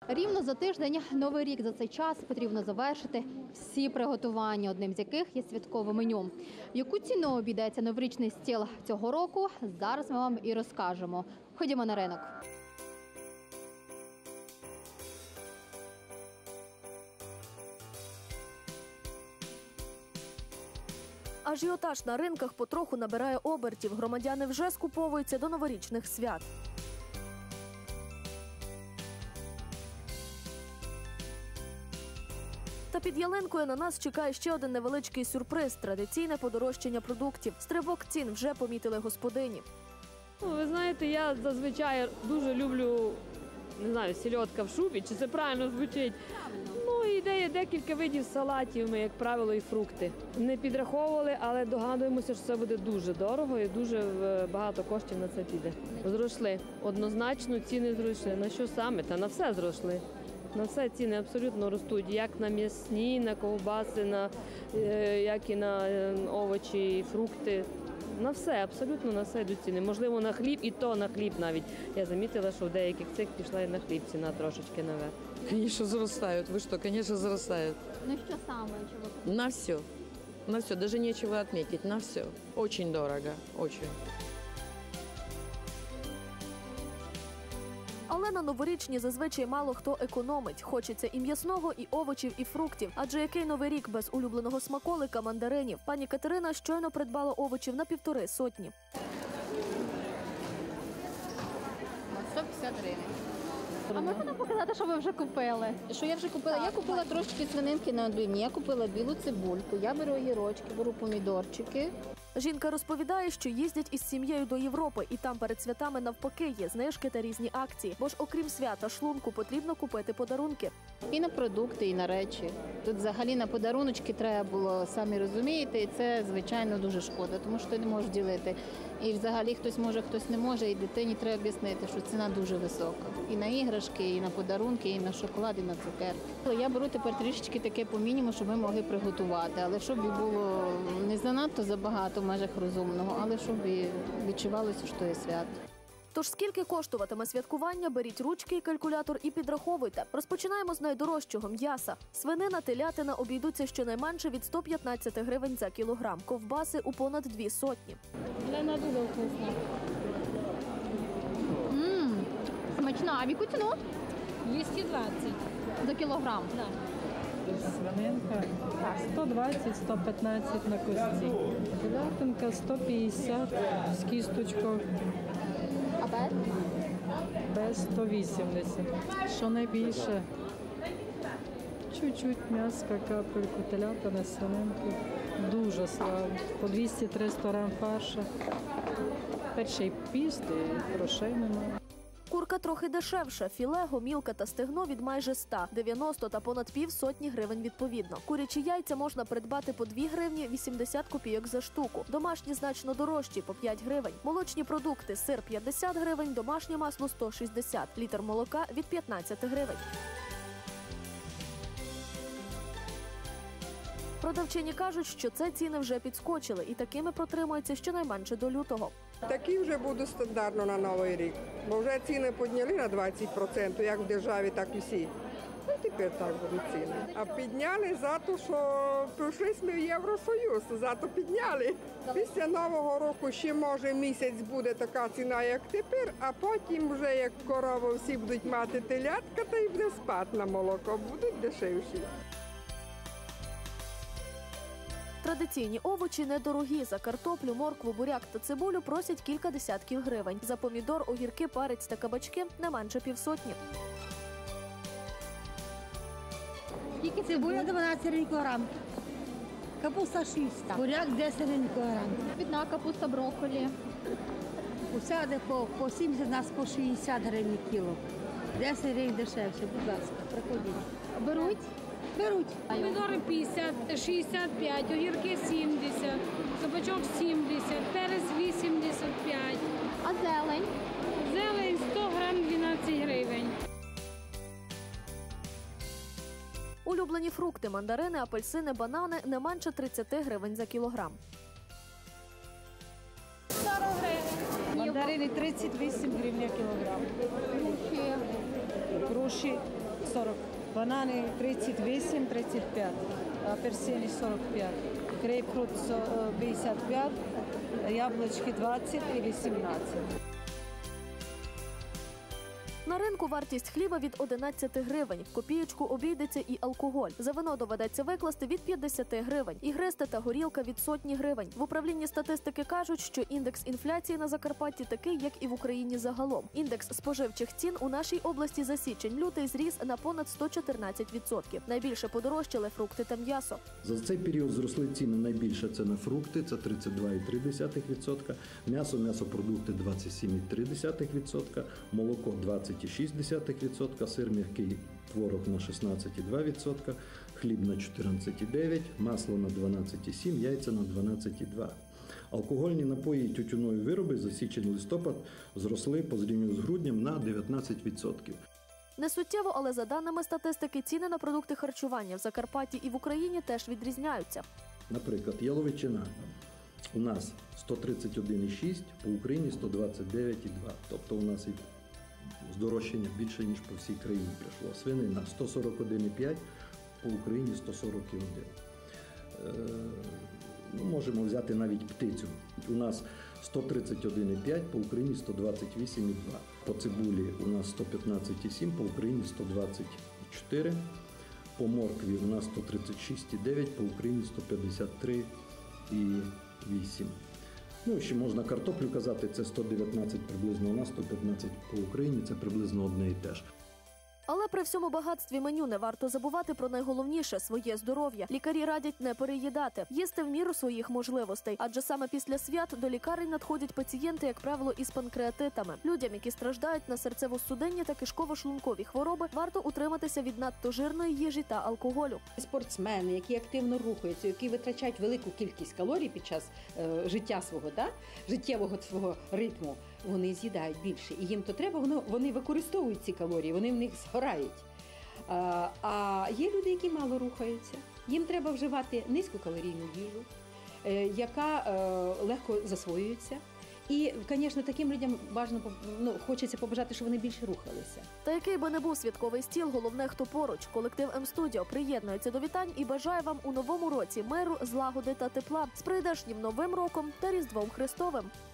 Рівно за тиждень Новий рік. За цей час потрібно завершити всі приготування, одним з яких є святкове меню. Яку ціну обійдеться новорічний стіл цього року, зараз ми вам і розкажемо. Ходімо на ринок. Ажіотаж на ринках потроху набирає обертів. Громадяни вже скуповуються до новорічних свят. Та під ялинкою на нас чекає ще один невеличкий сюрприз – традиційне подорожчання продуктів. Стрибок цін вже помітили господині. Ви знаєте, я зазвичай дуже люблю, не знаю, сільодка в шубі, чи це правильно звучить. Ну, і є декілька видів салатів, ми, як правило, і фрукти. Не підраховували, але догадуємося, що це буде дуже дорого і дуже багато коштів на це піде. Зросли. Однозначно ціни зросли. На що саме? Та на все зросли. На все ціни абсолютно ростуть, як на м'ясні, на ковбаси, як і на овочі, і фрукти. На все, абсолютно на все йдуть ціни. Можливо, на хліб, і то на хліб навіть. Я замітила, що в деяких цих пішла і на хліб ціна трошечки наверх. Конечно, зарастают. Вы что, конечно, зарастают. Ну що саме? На все. На все. Даже нечего отметить. На все. Очень дорого. Очень. Але на новорічні зазвичай мало хто економить. Хочеться і м'ясного, і овочів, і фруктів. Адже який новий рік без улюбленого смаколика – мандаринів? Пані Катерина щойно придбала овочів на 1,5 сотні. 150 гривень. А можна нам показати, що ви вже купили? Що я вже купила? Я купила трошки свининки на відбивні, я купила білу цибульку, я беру огірочки, беру помідорчики. Жінка розповідає, що їздять із сім'єю до Європи, і там перед святами навпаки є знижки та різні акції. Бо ж окрім свята шлунку потрібно купити подарунки. І на продукти, і на речі. Тут взагалі на подаруночки треба було, самі розумієте, і це, звичайно, дуже шкода, тому що ти не можеш ділити. І взагалі хтось може, хтось не може, і дитині треба об'яснити, що ціна дуже висока. І на іграшки, і на подарунки, і на шоколад, і на цукерки. Я беру тепер трішечки таке по мінімуму, щоб ми могли приготувати, але щоб і було не занадто забагато в межах розумного, але щоб і відчувалося, що є свято. Тож скільки коштуватиме святкування, беріть ручки і калькулятор і підраховуйте. Розпочинаємо з найдорожчого – м'яса. Свинина, телятина обійдуться щонайменше від 115 гривень за кілограм. Ковбаси у понад 2 сотні. Лена дуже вкусна. Смачна. А в яку ціну? 220. За кілограм. Свининка 120-115 на кості. Телятинка 150 з кісточкою. А без? Без 180. Що найбільше? Чуть-чуть м'яска, капельку, телятина, свининки. Дуже славно. По 200-300 грам фарша. Перший піст і грошей немає. Курка трохи дешевша. Філе, гомілка та стегно від майже 100, 90 та понад півсотні гривень відповідно. Курячі яйця можна придбати по 2 гривні 80 копійок за штуку. Домашні значно дорожчі – по 5 гривень. Молочні продукти – сир 50 гривень, домашнє масло 160, літр молока від 15 гривень. Продавчині кажуть, що це ціни вже підскочили і такими протримуються щонайменше до лютого. Такі вже будуть стандартно на Новий рік, бо вже ціни підняли на 20%, як в державі, так і всі. Ну, тепер так будуть ціни. А підняли за те, що прийшли ми в Євросоюз, зато підняли. Після Нового року ще, може, місяць буде така ціна, як тепер, а потім вже, як корови всі будуть мати телятка, то й буде спати на молоко, будуть дешевші. Традиційні овочі недорогі. За картоплю, моркву, буряк та цибулю просять кілька десятків гривень. За помідор, огірки, перець та кабачки – не менше півсотні. Скільки цибуля 12 гривень кілограм, капуста 600, буряк 10 гривень кілограм. Відна капуста, брокколі. Уся де по 70, нас по 60 гривень кіло. 10 гривень дешевше, будь ласка, приходіть. Беруть? Беруть. Помідори 50, 65, огірки 70, кабачок 70, перець 85. А зелень? Зелень 100 грам 12 гривень. Улюблені фрукти – мандарини, апельсини, банани – не менше 30 гривень за кілограм. Мандарини 38 гривень кілограм. Груші 40, банани 38-35, апельсини 45, грейпфрут 55, яблучки 20 і 18. На ринку вартість хліба від 11 гривень. В копієчку обійдеться і алкоголь. За вино доведеться викласти від 50 гривень. Ігристи та горілка від сотні гривень. В управлінні статистики кажуть, що індекс інфляції на Закарпатті такий, як і в Україні загалом. Індекс споживчих цін у нашій області за січень-лютий зріс на понад 114%. Найбільше подорожчали фрукти та м'ясо. За цей період зросли ціни найбільше це на фрукти, це 32,3%, м'ясо, м'ясопродукти 27,3%, молоко 20,6%, сир м'який, творог на 16,2%, хліб на 14,9%, масло на 12,7%, яйця на 12,2%. Алкогольні напої і тютюнові вироби за січень-листопад зросли по зрівнянню з груднем на 19%. Не суттєво, але за даними статистики, ціни на продукти харчування в Закарпатті і в Україні теж відрізняються. Наприклад, яловичина у нас 131,6, по Україні 129,2. Тобто у нас і здорожчання більше, ніж по всій країні прийшло. Свинина 141,5, по Україні 141. Можемо взяти навіть птицю. У нас 131,5, по Україні 128,2. По цибулі у нас 115,7, по Україні 124. По моркві у нас 136,9, по Україні 153,8. Ще можна картоплю казати, це 119 приблизно у нас, 115 по Україні, це приблизно одне і те ж. Але при всьому багатстві меню не варто забувати про найголовніше – своє здоров'я. Лікарі радять не переїдати, їсти в міру своїх можливостей. Адже саме після свят до лікарень надходять пацієнти, як правило, із панкреатитами. Людям, які страждають на серцево-судинні та кишково-шлункові хвороби, варто утриматися від надто жирної їжі та алкоголю. Спортсмени, які активно рухаються, які витрачають велику кількість калорій під час життя свого, життєвого свого ритму, вони з'їдають більше. І їм то треба, вони використовують ці калорії, вони в них згорають. А є люди, які мало рухаються. Їм треба вживати низькокалорійну їжу, яка легко засвоюється. І, звісно, таким людям хочеться побажати, щоб вони більше рухалися. Та який би не був святковий стіл, головне, хто поруч. Колектив М-студіо приєднується до вітань і бажає вам у новому році миру, злагоди та тепла з прийдешнім Новим роком та Різдвом Христовим.